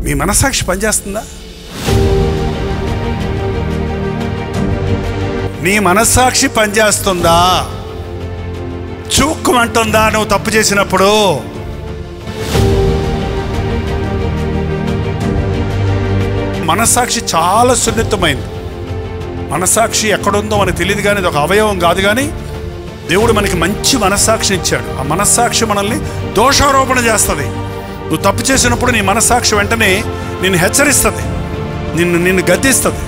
మీ మనస్సాక్షి పనిచేస్తుందా? నీ మనస్సాక్షి పనిచేస్తుందా? చూక్కుమంటుందా నువ్వు తప్పు చేసినప్పుడు? మనస్సాక్షి చాలా సున్నితమైంది. మనస్సాక్షి ఎక్కడుందో మనకు తెలియదు, కానీ ఇది ఒక అవయవం కాదు. కానీ దేవుడు మనకి మంచి మనస్సాక్షిని ఇచ్చాడు. ఆ మనస్సాక్షి మనల్ని దోషారోపణ చేస్తుంది. నువ్వు తప్పు చేసినప్పుడు నీ మనస్సాక్షి వెంటనే నిన్ను హెచ్చరిస్తుంది, నిన్ను గద్దిస్తుంది.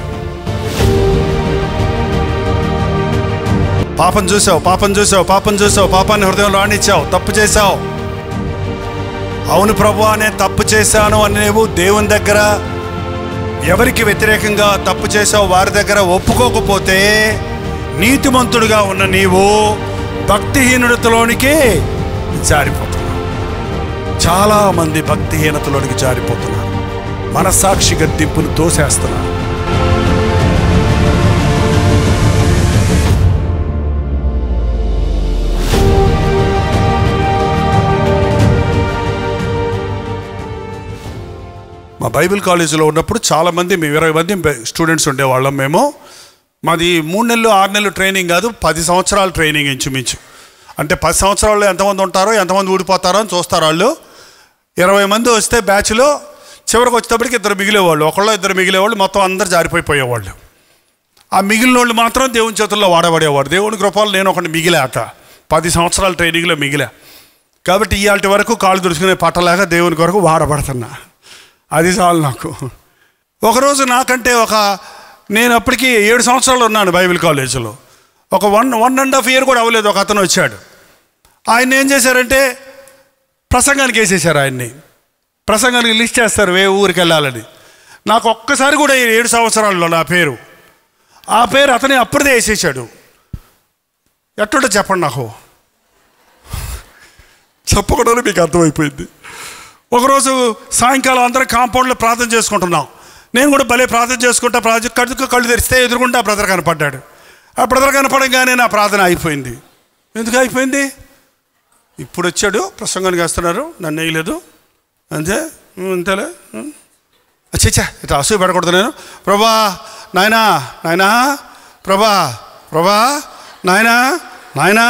పాపం చూసావు, పాపాన్ని హృదయంలో రానిచ్చావు, తప్పు చేశావు. అవును ప్రభువా, నేను తప్పు చేశాను అని నువ్వు దేవుని దగ్గర ఎవరికి వ్యతిరేకంగా తప్పు చేసావు వారి దగ్గర ఒప్పుకోకపోతే నీతిమంతుడుగా ఉన్న నీవు భక్తిహీనతలోనికి జారిపోతున్నావు. చాలామంది భక్తిహీనతలోనికి జారిపోతున్నారు. మనస్సాక్షి గద్దింపును తోసేస్తున్నారు. మా బైబిల్ కాలేజీలో ఉన్నప్పుడు చాలామంది, మేము 20 మంది స్టూడెంట్స్ ఉండేవాళ్ళం. మాది 3 నెలలు 6 నెలలు ట్రైనింగ్ కాదు, 10 సంవత్సరాల ట్రైనింగ్ ఇంచుమించు. అంటే 10 సంవత్సరాల్లో ఎంతమంది ఉంటారో ఎంతమంది ఊడిపోతారో అని చూస్తారు వాళ్ళు. 20 మంది వస్తే బ్యాచ్లో చివరికి వచ్చేటప్పటికి 2 మిగిలేవాళ్ళు, ఒకళ్ళు 2 మిగిలేవాళ్ళు, మొత్తం అందరు జారిపోయేవాళ్ళు. ఆ మిగిలిన వాళ్ళు మాత్రం దేవుని చేతుల్లో వాడబడేవాడు. దేవుని కృపలో నేను ఒకటి మిగిలాక 10 సంవత్సరాల ట్రైనింగ్లో మిగిలా. కాబట్టి ఇవాళ వరకు కాళ్ళు దుడుచుకునే పట్టలేక దేవుని కొరకు వాడబడుతున్నా. అది చాలు నాకు. ఒకరోజు నాకంటే నేను అప్పటికి 7 సంవత్సరాలు ఉన్నాను బైబిల్ కాలేజీలో. ఒక 1.5 year కూడా అవ్వలేదు. ఒక అతను వచ్చాడు. ఆయన ఏం చేశారంటే ప్రసంగానికి వేసేశారు. ఆయన్ని ప్రసంగానికి లిస్ట్ చేస్తారు ఊరికి వెళ్ళాలని. నాకు ఒక్కసారి కూడా 7 సంవత్సరాల్లో ఆ పేరు అతనే అప్పుడే వేసేసాడు. ఎట్టుంటో చెప్పండి, నాకు చెప్పకుండానే మీకు అర్థమైపోయింది. ఒకరోజు సాయంకాలం అందరం కాంపౌండ్లో ప్రార్థన చేసుకుంటున్నాం. నేను కూడా భలే ప్రార్థన చేసుకుంటా, కళ్ళు తెరిస్తే ఎదురుకుంటా బ్రదర్ కనపడ్డాడు. ఆ బ్రదర్ కనపడంగానే నా ప్రార్థన అయిపోయింది. ఎందుకు అయిపోయింది? ఇప్పుడు వచ్చాడు, ప్రసంగానికి వేస్తున్నారు, నన్ను వేయలేదు, అంతేలే. చచ్చా, ఇట్లా అసూయ పడకూడదు. నేను ప్రభా నాయనా ప్రభా నాయనా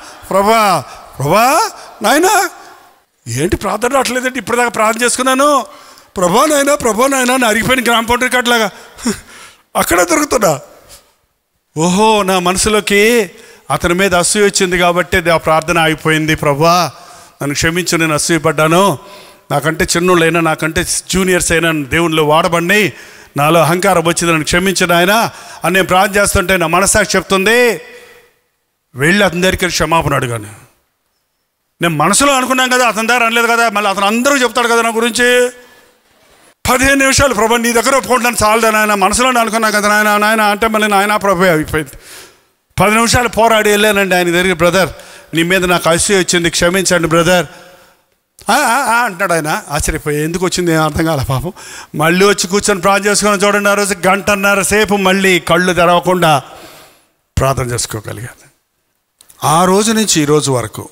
ప్రభా నాయనా. ఏంటి ప్రార్థన రావట్లేదంటే ఇప్పటిదాకా ప్రార్థన చేసుకున్నాను, ప్రభా నాయనా అని అరిగిపోయిన గ్రామ పౌండరీ కార్డులాగా అక్కడ దొరుకుతున్నా. ఓహో, నా మనసులోకి అతని మీద అసూయ వచ్చింది కాబట్టి ఆ ప్రార్థన ఆగిపోయింది. ప్రభా నన్ను క్షమించు, నేను అసూయపడ్డాను. నాకంటే చిన్నోళ్ళైనా నాకంటే జూనియర్స్ అయినా దేవునిలో వాడబడి నాలో అహంకారం వచ్చింది, నన్ను క్షమించను ఆయన అని నేను ప్రార్థన చేస్తుంటే నా మనస్సాక్షి చెప్తుంది వెళ్ళి అతని దగ్గరికి క్షమాపణ అడిగాను. నేను మనసులో అనుకున్నాం కదా, అతని దగ్గర అనలేదు కదా, మళ్ళీ అతను అందరూ చెప్తాడు కదా నా గురించి. 15 నిమిషాలు ప్రభా నీ దగ్గర ఒప్పుకుంటాను చాలదా నాయన, మనసులో అనుకున్నా కదా నాయన అంటే మళ్ళీ నాయన ప్రభు అయిపోయింది. 10 నిమిషాలు పోరాడి వెళ్ళానండి ఆయన దగ్గరికి. బ్రదర్ నీ మీద నాకు అసూయ వచ్చింది, క్షమించండి బ్రదర్ అంటాడు. ఆయన ఆశ్చర్యపోయి ఎందుకు వచ్చింది ఏం అర్థం కాలే పాపం. మళ్ళీ వచ్చి కూర్చొని ప్రార్థన చేసుకొని చూడండి, ఆ రోజు 1.5 సేపు మళ్ళీ కళ్ళు తెరవకుండా ప్రార్థన చేసుకోగలిగాను. ఆ రోజు నుంచి ఈ రోజు వరకు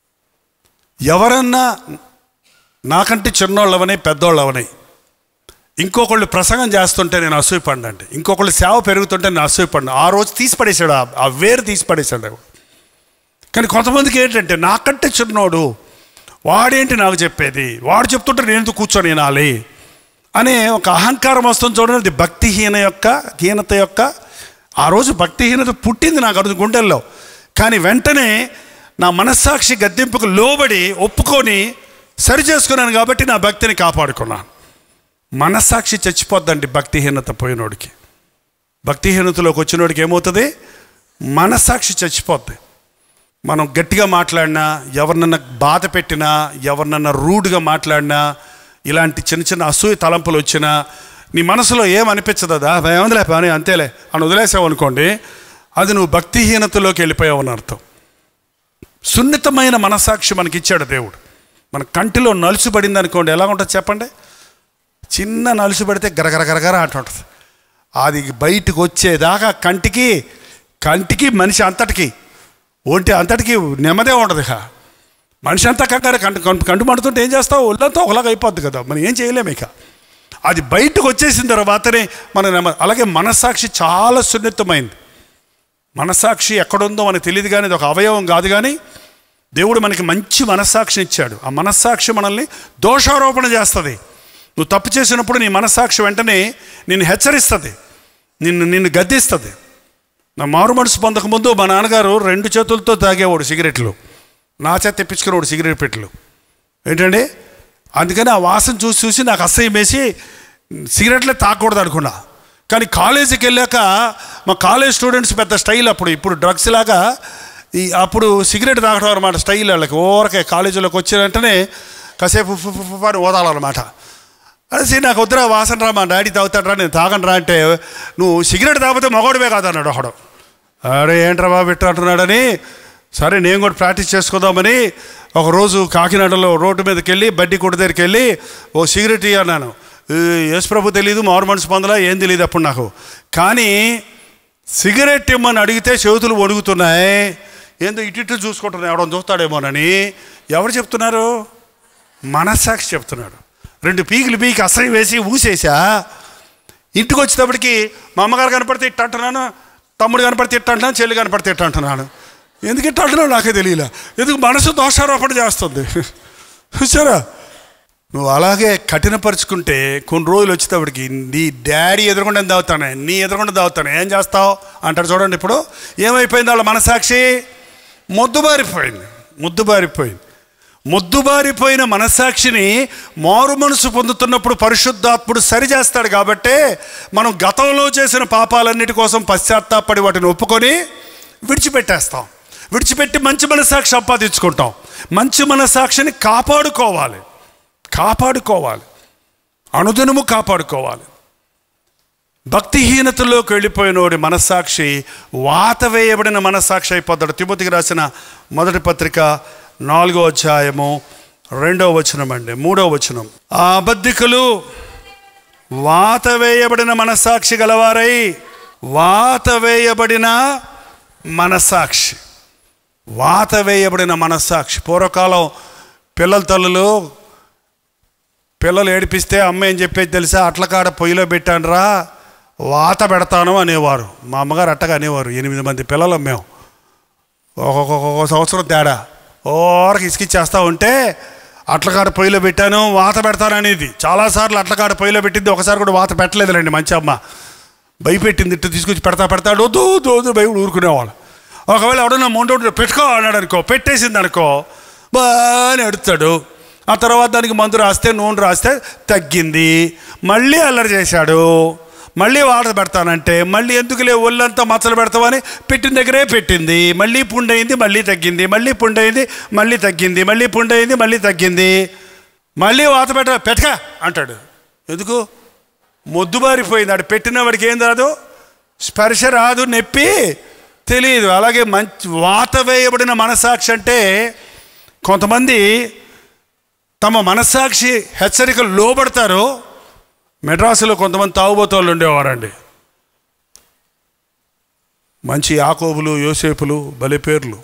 ఎవరన్నా నాకంటే చిన్నోళ్ళవని పెద్దోళ్ళవని ఇంకొకళ్ళు ప్రసంగం చేస్తుంటే నేను అసూయపడినండి, ఇంకొకళ్ళు సేవ పెరుగుతుంటే నేను అసూయపడినా. ఆ రోజు తీసిపడేశాడు, ఆ వేరు తీసిపడేశాడు. కానీ కొంతమందికి ఏంటంటే నాకంటే చిన్నోడు వాడేంటి నాకు చెప్పేది, వాడు చెప్తుంటే నేను ఎందుకు కూర్చొని వినాలి అనే ఒక అహంకారం వస్తుంది చూడండి. అది భక్తిహీనత యొక్క ఆ రోజు భక్తిహీనత పుట్టింది నాకు అర్థం గుండెల్లో. కానీ వెంటనే నా మనస్సాక్షి గద్దింపుకు లోబడి ఒప్పుకొని సరి చేసుకున్నాను కాబట్టి నా భక్తిని కాపాడుకున్నాను. మనస్సాక్షి చచ్చిపోద్దండి భక్తిహీనత పోయినోడికి. భక్తిహీనతలోకి వచ్చినోడికి ఏమవుతుంది? మనస్సాక్షి చచ్చిపోద్ది. మనం గట్టిగా మాట్లాడినా, ఎవరినన్నా బాధ పెట్టినా, ఎవరినన్నా రూడ్గా మాట్లాడినా, ఇలాంటి చిన్న చిన్న అసూయ తలంపులు వచ్చినా నీ మనసులో ఏమనిపించదు. ఏమందిలే పని అంతేలే అని వదిలేసావు అనుకోండి, అది నువ్వు భక్తిహీనతలోకి వెళ్ళిపోయావు అని అర్థం. సున్నితమైన మనస్సాక్షి మనకిచ్చాడు దేవుడు. మన కంటిలో నలుసుబడింది అనుకోండి, ఎలా ఉంటుంది చెప్పండి? చిన్న నలుసు పడితే గరగర అంటుంటుంది. అది బయటకు వచ్చేదాకా కంటికి మనిషి అంతటికి ఒంటి అంతటికి నెమ్మదే ఉండదు. మనిషి అంతా కంగారు కంటు మండుతుంటే ఏం చేస్తావు? ఒళ్ళంతా ఒకలాగా అయిపోద్ది కదా, మనం ఏం చేయలేము. ఇక అది బయటకు వచ్చేసిన తర్వాతనే అలాగే మనస్సాక్షి చాలా సున్నితమైంది. మనస్సాక్షి ఎక్కడుందో మనకు తెలియదు, కానీ ఇది ఒక అవయవం కాదు, కానీ దేవుడు మనకి మంచి మనస్సాక్షిని ఇచ్చాడు. ఆ మనస్సాక్షి మనల్ని దోషారోపణ చేస్తుంది. నువ్వు తప్పు చేసినప్పుడు నీ మనస్సాక్షి వెంటనే నిన్ను హెచ్చరిస్తుంది, నిన్ను గద్దిస్తుంది. నా మారు మనసు పొందకముందు మా నాన్నగారు 2 చేతులతో తాగేవాడు సిగరెట్లు, నా చేత తెప్పించుకునేవాడు సిగరెట్ పెట్టెలు. ఏంటండి, అందుకని ఆ వాసన చూసి చూసి నాకు అసహ్యం వేసి సిగరెట్లే తాగకూడదు అనుకున్నా. కానీ కాలేజీకి వెళ్ళాక మా కాలేజ్ స్టూడెంట్స్ పెద్ద స్టైల్, అప్పుడు డ్రగ్స్ లాగా అప్పుడు సిగరెట్ తాగడం అనమాట స్టైల్ వాళ్ళకి. ఓరకే కాలేజీలోకి వచ్చిన వెంటనే కాసేపు అని ఓదాలన్నమాట. అదే నాకు వద్దురా వాసన రా, మా డాడీ తాగుతాడరా, నేను తాగనరా అంటే, నువ్వు సిగరెట్ తాగితే మగవాడివే కాదన్నాడు ఒకడు. అరే ఏంట్రా బాబు ఇట్లా అంటున్నాడని, సరే నేను కూడా ప్రాక్టీస్ చేసుకుందామని ఒకరోజు కాకినాడలో రోడ్డు మీదకి వెళ్ళి బడ్డీ కొట్టు దగ్గరికి వెళ్ళి ఓ సిగరెట్ అన్నాను. యేసు ప్రభు తెలీదు, మారు మనసు పొందలా, ఏం తెలియదు అప్పుడు నాకు. కానీ సిగరెట్ ఇమ్మని అడిగితే చేతులు వణుకుతున్నాయి. ఏందో ఇటు చూసుకుంటున్నాయి, ఎవడో చూస్తాడేమోనని. ఎవరు చెప్తున్నారు? మనస్సాక్షి చెప్తున్నాడు. 2 పీకులు పీకి అసహ్యం వేసి ఊసేసా. ఇంటికి వచ్చేటప్పటికి మా అమ్మగారు కనపడితే ఇట్ట అంటున్నాను, తమ్ముడు కనపడితే ఇట్ట అంటున్నాను, చెల్లి కనపడితే ఇట్ట అంటున్నాను. ఎందుకు ఇట్ట అంటున్నావు నాకే తెలియలే. ఎందుకు మనసు దోషారోపణ చేస్తుంది. చూసారా, నువ్వు అలాగే కఠినపరుచుకుంటే కొన్ని రోజులు వచ్చేటప్పటికి నీ డాడీ ఎదురుకుండా తాగుతానే, నీ ఎదురుకుండా తాగుతానే, ఏం చేస్తావు అంటారు. చూడండి ఇప్పుడు ఏమైపోయింది, వాళ్ళ మనస్సాక్షి మొద్దుబారిపోయిన మనస్సాక్షిని మారు మనసు పొందుతున్నప్పుడు పరిశుద్ధాత్ముడు సరిచేస్తాడు. కాబట్టే మనం గతంలో చేసిన పాపాలన్నిటి కోసం పశ్చాత్తాపడి వాటిని ఒప్పుకొని విడిచిపెట్టేస్తాం. విడిచిపెట్టి మంచి మనస్సాక్షి సంపాదించుకుంటాం. మంచి మనస్సాక్షిని కాపాడుకోవాలి, అనుదినము కాపాడుకోవాలి. భక్తిహీనతలోకి వెళ్ళిపోయినోడి మనస్సాక్షి వాత వేయబడిన మనస్సాక్షి అయిపోతాడు. తిమోతికి రాసిన 1వ పత్రిక 4వ అధ్యాయము 2వ వచనం అండి, 3వ వచనం. ఆ అబద్ధికులు వాత వేయబడిన మనస్సాక్షి గలవారై, వాత వేయబడిన మనస్సాక్షి. పూర్వకాలం తల్లులు పిల్లలు ఏడిపిస్తే అమ్మ ఏం చెప్పేది తెలుసా? అట్లకాడ పొయ్యిలో పెట్టానురా, వాత పెడతాను అనేవారు. మా అమ్మగారు అట్టగా అనేవారు. 8 మంది పిల్లలు మేము, ఒక్కొక్క సంవత్సరం తేడా. ఓరకి ఇసుకిచ్చేస్తూ ఉంటే అట్లకాడ పొయ్యిలో పెట్టాను, వాత పెడతాను అనేది. చాలాసార్లు అట్లకాడ పొయ్యిలో పెట్టింది, ఒకసారి కూడా వాత పెట్టలేదులేండి. మంచి అమ్మ భయపెట్టింది, ఇట్టు తీసుకొచ్చి పెడతాడు, వద్దు భయపడి ఊరుకునేవాళ్ళు. ఒకవేళ ఎవడన్నా మొండోడు పెట్టుకో అన్నాడు అనుకో, పెట్టేసింది అనుకో, బాగా ఎడుతాడు. ఆ తర్వాత దానికి మందు రాస్తే, నూనె రాస్తే తగ్గింది. మళ్ళీ అల్లరి చేశాడు, మళ్ళీ వాటర్ పెడతానంటే మళ్ళీ ఎందుకులే ఒళ్ళంతా మచ్చలు పెడతామని పెట్టిన దగ్గరే పెట్టింది. మళ్ళీ పుండైంది, మళ్ళీ తగ్గింది, మళ్ళీ పుండైంది, మళ్ళీ తగ్గింది, మళ్ళీ పుండైంది, మళ్ళీ తగ్గింది. మళ్ళీ వాత పెట్టక అంటాడు. ఎందుకు? మొద్దుబారిపోయింది. ఆడు పెట్టిన వాడికి ఏం రాదు, స్పర్శ రాదు, నొప్పి తెలియదు. అలాగే మంచి వాత వేయబడిన మనస్సాక్షి అంటే కొంతమంది తమ మనస్సాక్షి హెచ్చరికలు లోబడతారు. మెడ్రాసులో కొంతమంది తాగుబోతోళ్ళు ఉండేవారండి. మంచి యాకోబులు, యోసేపులు, భలే పేర్లు.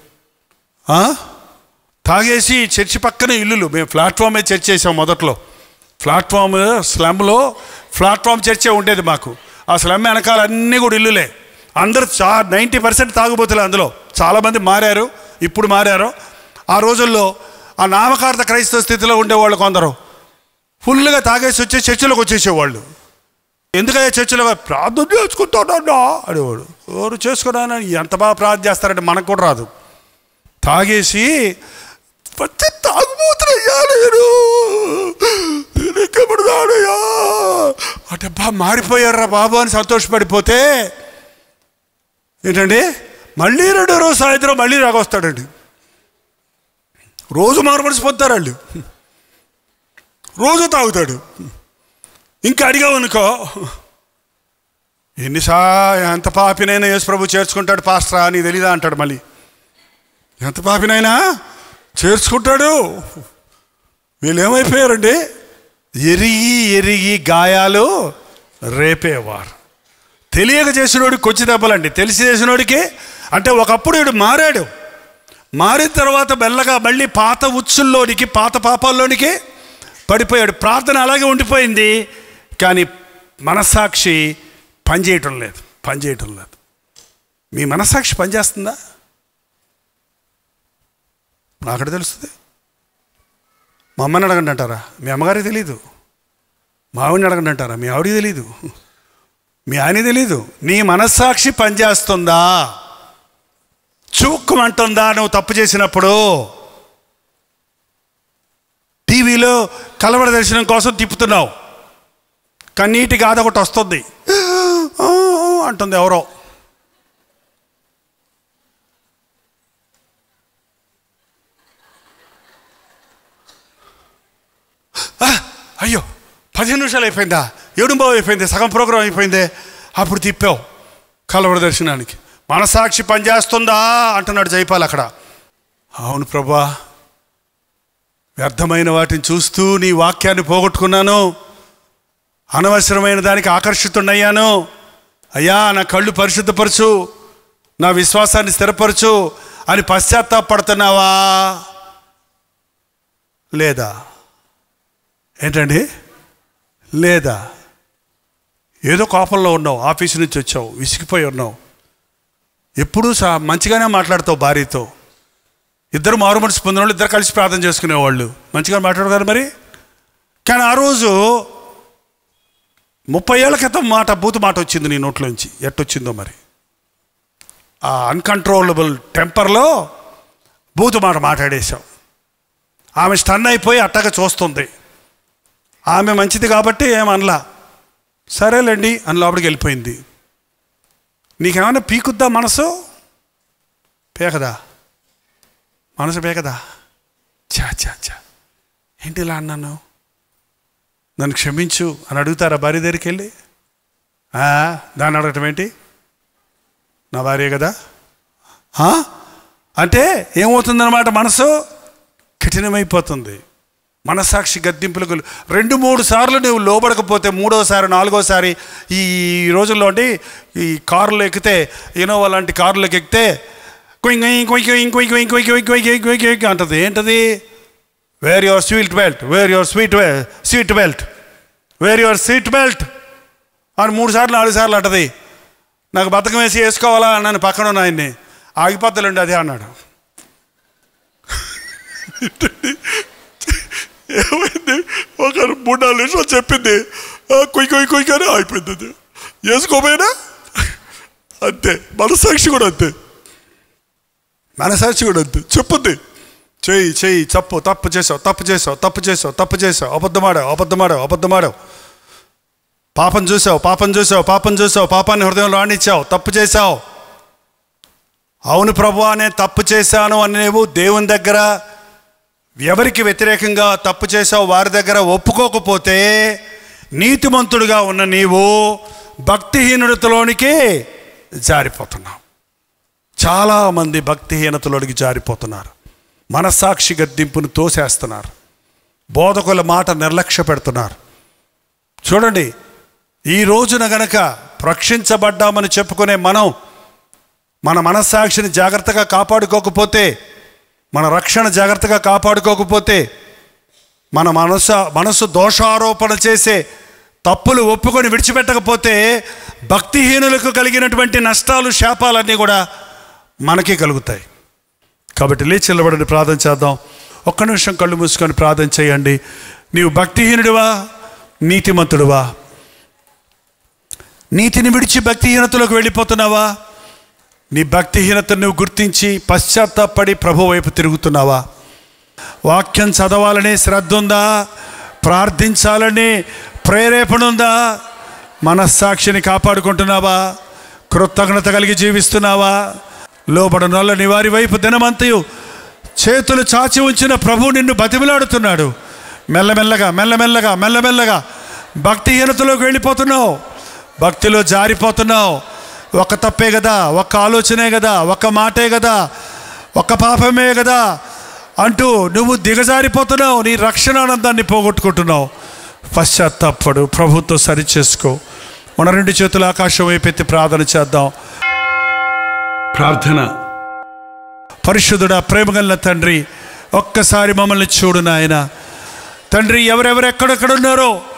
తాగేసి చర్చి పక్కనే ఇల్లులు. మేము ప్లాట్ఫామే చర్చ్ చేసాం మొదట్లో. ప్లాట్ఫామ్ స్లమ్లో ప్లాట్ఫామ్ చర్చే ఉండేది మాకు. ఆ స్లమ్ వెనకాల అన్నీ కూడా ఇల్లులే. అందరూ 90% తాగుబోతులే. అందులో చాలామంది మారారు, ఇప్పుడు మారారు. ఆ రోజుల్లో ఆ నామకార్థ క్రైస్తవ స్థితిలో ఉండేవాళ్ళు కొందరు ఫుల్గా తాగేసి వచ్చి చర్చిలోకి వచ్చేసేవాళ్ళు. ఎందుకయ్యా చర్చిలో ప్రార్థన చేసుకుంటాడన్నా అనేవాడు. ఎవరు చేసుకున్నా ఎంత బాగా ప్రార్థన చేస్తారంటే మనకు కూడా రాదు. తాగేసి తాగుబోతులయ్యా నేను ఎక్కబడదానయ్యా అంటే మారిపోయారా బాబు అని సంతోషపడిపోతే ఏంటండి మళ్ళీ 2వ రోజు సాయంత్రం మళ్ళీ రాగొస్తాడండి. రోజు మారుమనిసి పొందుతారు వాళ్ళు, రోజు తాగుతాడు. ఇంకా అడిగావనుకో, ఎంత పాపినైనా యేసు ప్రభు చేర్చుకుంటాడు పాస్టరా, నీకు తెలీదా అంటాడు. మళ్ళీ ఎంత పాపినైనా చేర్చుకుంటాడు. వీళ్ళు ఏమైపోయారండి, ఎరిగి గాయాలు రేపేవారు. తెలియక చేసినోడికి కొచ్చి దెబ్బలండి, తెలిసి చేసినోడికి. అంటే ఒకప్పుడు వీడు మారాడు, మారిన తర్వాత మెల్లగా మళ్ళీ పాత ఉచ్చుల్లోనికి, పాత పాపాల్లోనికి పడిపోయాడు. ప్రార్థన అలాగే ఉండిపోయింది, కానీ మనస్సాక్షి పనిచేయటం లేదు. మీ మనస్సాక్షి పనిచేస్తుందా? నాకడ తెలుస్తుంది. మా అమ్మని అడగండి అంటారా? మీ అమ్మగారికి తెలీదు. మా ఆవిడని అడగండి అంటారా? మీ ఆవిడికి తెలీదు. మీ ఆయన తెలీదు. నీ మనస్సాక్షి పనిచేస్తుందా? చూక్కుమంటుందా నువ్వు తప్పు చేసినప్పుడు? టీవీలో కలవర దర్శనం కోసం తిప్పుతున్నావు, కన్నీటి గాథ ఒకటి వస్తుంది, అంటుంది ఎవరో. అయ్యో 15 నిమిషాలు అయిపోయిందా, 7:15 అయిపోయింది, సగం ప్రోగ్రాం అయిపోయిందే, అప్పుడు తిప్పావు కలవర దర్శనానికి. మనసాక్షి పనిచేస్తుందా అంటున్నాడు జైపాల్ అక్కడ. అవును ప్రభా, వ్యర్థమైన వాటిని చూస్తూ నీ వాక్యాన్ని పోగొట్టుకున్నాను, అనవసరమైన దానికి ఆకర్షితుడయ్యాను. అయ్యా, నా కళ్ళు పరిశుద్ధపరచు, నా విశ్వాసాన్ని స్థిరపరచు అని పశ్చాత్తాపడుతున్నావా లేదా? ఏంటండి లేదా? ఏదో కోపంలో ఉన్నావు, ఆఫీసు నుంచి వచ్చావు, విసిగిపోయి ఉన్నావు. ఎప్పుడూ మంచిగానే మాట్లాడతావు భార్యతో. ఇద్దరు మారు మనసు పొందిన వాళ్ళు, ఇద్దరు కలిసి ప్రార్థన చేసుకునేవాళ్ళు, మంచిగా మాట్లాడతారు మరి. కానీ ఆ రోజు 30 ఏళ్ల క్రితం బూతు మాట వచ్చింది నీ నోట్లోంచి. ఎట్టొచ్చిందో మరి. ఆ అన్కంట్రోలబుల్ టెంపర్లో బూతు మాట మాట్లాడేశావు. ఆమె స్టన్ అయిపోయి అట్టగా చూస్తుంది. ఆమె మంచిది కాబట్టి ఏమనలా, సరేలేండి అని లోపలికి వెళ్ళిపోయింది. నీకేమైనా పీకుద్దా మనసు? పేకదా మనసు? పేకదా? చా ఏంటి ఇలా అన్నాను, నన్ను క్షమించు అని అడుగుతారా భార్య దగ్గరికి వెళ్ళి? దాన్ని అడగటం ఏంటి, నా భార్య కదా అంటే ఏమవుతుందన్నమాట, మనసు కఠినమైపోతుంది. మనస్సాక్షి గద్దింపులకు 2-3 సార్లు నువ్వు లోబడకపోతే, 3వసారి 4వసారి ఈ రోజుల్లో అంటే ఈ కారులో ఎక్కితే, ఇనోవా లాంటి కారులోకి ఎక్కితే అంటది. ఏంటది? Wear your seat belt, wear your seat belt, wear your seat belt అని 3 సార్లు 4 సార్లు అంటది. నాకు బతకం వేసి వేసుకోవాలా అన్నాను పక్కన ఉన్న ఆయన్ని. ఆగిపోతలేండి అదే అన్నాడు. ఏమైంది? ఒక 3-4 నిమిషాలు చెప్పింది, కొయ్యి కానీ అయిపోయింది. అది వేసుకోపోయినా అంతే. మనసాక్షి కూడా అంతే. చెప్పుద్ది, చెయ్యి తప్పు చేసావు, అబద్ధమాడావు, పాపం చూసావు, పాపాన్ని హృదయంలో ఆనిచ్చావు, తప్పు చేశావు. అవును ప్రభువా, నేను తప్పు చేశాను అని నువ్వు దేవుని దగ్గర ఎవరికి వ్యతిరేకంగా తప్పు చేసావు వారి దగ్గర ఒప్పుకోకపోతే, నీతిమంతుడుగా ఉన్న నీవు భక్తిహీనతలోనికి జారిపోతున్నావు. చాలామంది భక్తిహీనతలోనికి జారిపోతున్నారు. మనస్సాక్షి గద్దింపును తోసేస్తున్నారు. బోధకుల మాట నిర్లక్ష్య పెడుతున్నారు. చూడండి, ఈ రోజున గనక రక్షించబడ్డామని చెప్పుకునే మనం మన మనస్సాక్షిని జాగ్రత్తగా కాపాడుకోకపోతే, మన రక్షణ జాగ్రత్తగా కాపాడుకోకపోతే, మన మనసు దోషారోపణ చేసే తప్పులు ఒప్పుకొని విడిచిపెట్టకపోతే, భక్తిహీనులకు కలిగినటువంటి నష్టాలు, శాపాలన్నీ కూడా మనకే కలుగుతాయి. కాబట్టి లేచి నిలబడి ప్రార్థన చేద్దాం. ఒక్క నిమిషం కళ్ళు మూసుకొని ప్రార్థన చేయండి. నీవు భక్తిహీనుడివా, నీతిమంతుడివా? నీతిని విడిచి భక్తిహీనతలోకి వెళ్ళిపోతున్నావా? నీ భక్తిహీనతను నువ్వు గుర్తించి పశ్చాత్తాపడి ప్రభు వైపు తిరుగుతున్నావా? వాక్యం చదవాలనే శ్రద్ధ ఉందా? ప్రార్థించాలని ప్రేరేపణ ఉందా? మనస్సాక్షిని కాపాడుకుంటున్నావా? కృతజ్ఞత కలిగి జీవిస్తున్నావా? లోబడనొల్లని వారి వైపు దినమంతయు చేతులు చాచి ఉంచిన ప్రభు నిన్ను బతిమిలాడుతున్నాడు. మెల్లమెల్లగా భక్తిహీనతలోకి వెళ్ళిపోతున్నావు, భక్తిలో జారిపోతున్నావు. ఒక తప్పే కదా, ఒక ఆలోచనే కదా, ఒక మాటే కదా, ఒక పాపమే కదా అంటూ నువ్వు దిగజారిపోతున్నావు. నీ రక్షణ ఆనందాన్ని పోగొట్టుకుంటున్నావు. పశ్చాత్తాపడు, ప్రభుతో సరిచేసుకో. మన 2 చేతులు ఆకాశం వైపెత్తి ప్రార్థన చేద్దాం. ప్రార్థన. పరిశుద్ధుడా, ప్రేమగల తండ్రి, ఒక్కసారి మమ్మల్ని చూడు నాయన. తండ్రి, ఎవరెక్కడెక్కడున్నారో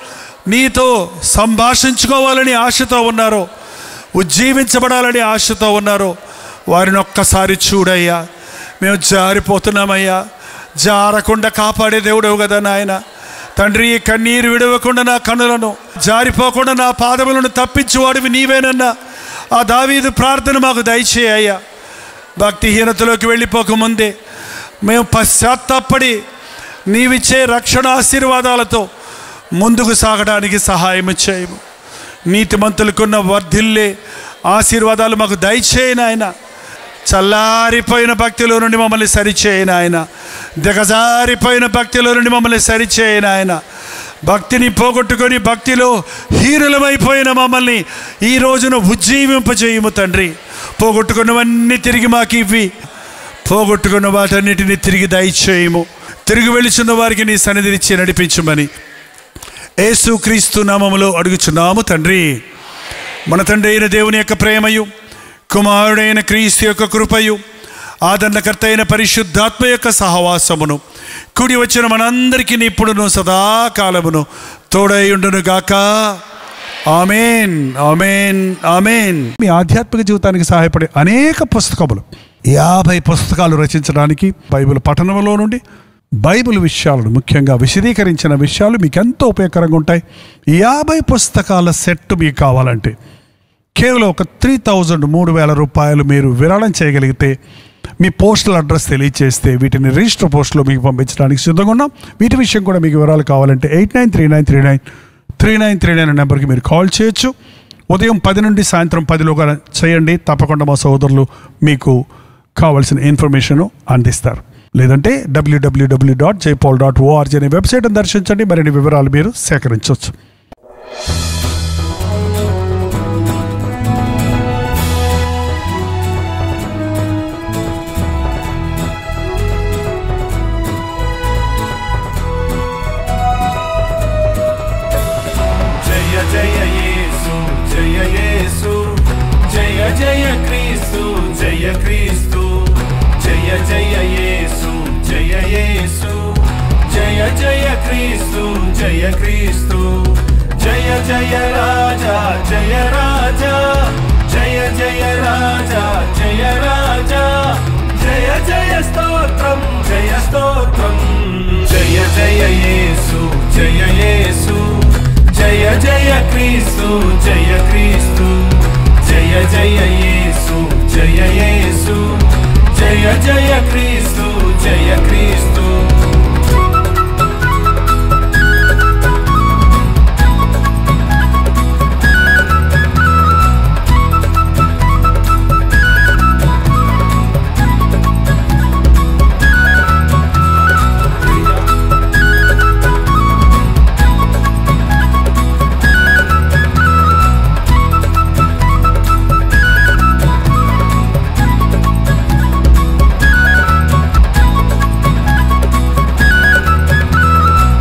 నీతో సంభాషించుకోవాలని ఆశతో ఉన్నారో, ఉజ్జీవించబడాలని ఆశతో ఉన్నారో వారిని ఒక్కసారి చూడయ్యా. మేము జారిపోతున్నామయ్యా, జారకుండా కాపాడే దేవుడవు కదా నాయన. తండ్రి, కన్నీరు విడవకుండా నా కన్నులను, జారిపోకుండా నా పాదములను తప్పించువాడివి నీవేనన్నా. ఆ దావీదు ప్రార్థన మాకు దయచేయ్యా. భక్తిహీనతలోకి వెళ్ళిపోకముందే మేము పశ్చాత్తాపడి నీవిచ్చే రక్షణ ఆశీర్వాదాలతో ముందుకు సాగడానికి సహాయం చేయము. నీతిమంతులకున్న వర్ధిల్లే ఆశీర్వాదాలు మాకు దయచేయను ఆయన. చల్లారిపోయిన భక్తిలో నుండి మమ్మల్ని సరిచేయను ఆయన. దిగజారిపోయిన భక్తిలో నుండి మమ్మల్ని సరిచేయను ఆయన. భక్తిని పోగొట్టుకొని భక్తిలో హీనులమైపోయిన మమ్మల్ని ఈ రోజున ఉజ్జీవింపజేయము తండ్రి. పోగొట్టుకున్నవన్నీ తిరిగి మాకు ఇవ్వి, పోగొట్టుకున్న వాటన్నిటిని తిరిగి దయచేయము. తిరిగి వెళుచున్న వారికి నీ సన్నిధినిచ్చి నడిపించమని యేసుక్రీస్తు నామములో అడుగుచున్నాము తండ్రి. మన తండ్రి అయిన దేవుని యొక్క ప్రేమయు, కుమారుడైన క్రీస్తు యొక్క కృపయు, ఆదరణకర్త అయిన పరిశుద్ధాత్మ యొక్క సహవాసమును కూడి వచ్చిన మనందరికీ ఇప్పుడును సదాకాలమును తోడైయుండును గాక. ఆమేన్, ఆమేన్, ఆమేన్. మీ ఆధ్యాత్మిక జీవితానికి సహాయపడే అనేక పుస్తకములు, 50 పుస్తకాలు రచించడానికి బైబిల్ పఠనంలో నుండి బైబిల్ విషయాలను, ముఖ్యంగా విశదీకరించిన విషయాలు మీకు ఎంతో ఉపయోగకరంగా ఉంటాయి. 50 పుస్తకాల సెట్ మీకు కావాలంటే కేవలం ఒక 3,000 రూపాయలు మీరు విరాళం చేయగలిగితే, మీ పోస్టల్ అడ్రస్ తెలియజేస్తే వీటిని రిజిస్టర్ పోస్ట్లో మీకు పంపించడానికి సిద్ధంగా ఉన్నాం. వీటి విషయం కూడా మీకు వివరాలు కావాలంటే 8939393939 నెంబర్కి మీరు కాల్ చేయొచ్చు. ఉదయం 10 నుండి సాయంత్రం 10లోగా చేయండి. తప్పకుండా మా సోదరులు మీకు కావాల్సిన ఇన్ఫర్మేషన్ అందిస్తారు. లేదంటే www.jayapaul.org అనే వెబ్సైట్ని దర్శించండి. మరిన్ని వివరాలు మీరు సేకరించవచ్చు. జయ యేసు, జయ యేసు, జయ జయ క్రీస్తు, జయ క్రీస్తు, జయ జయ యేసు, జయ యేసు, జయ జయ క్రీస్తు, జయ క్రీస్తు, జయ జయ రాజా, జయ రాజా, జయ జయ రాజా, జయ రాజా, జయ జయ స్తోత్రం, జయ స్తోత్రం, జయ జయ యేసు, జయ యేసు, జయ జయ క్రీస్తు, జయ క్రీస్తు, జయ జయ యేసు, జయ యేసు, జయ జయ క్రీస్తు.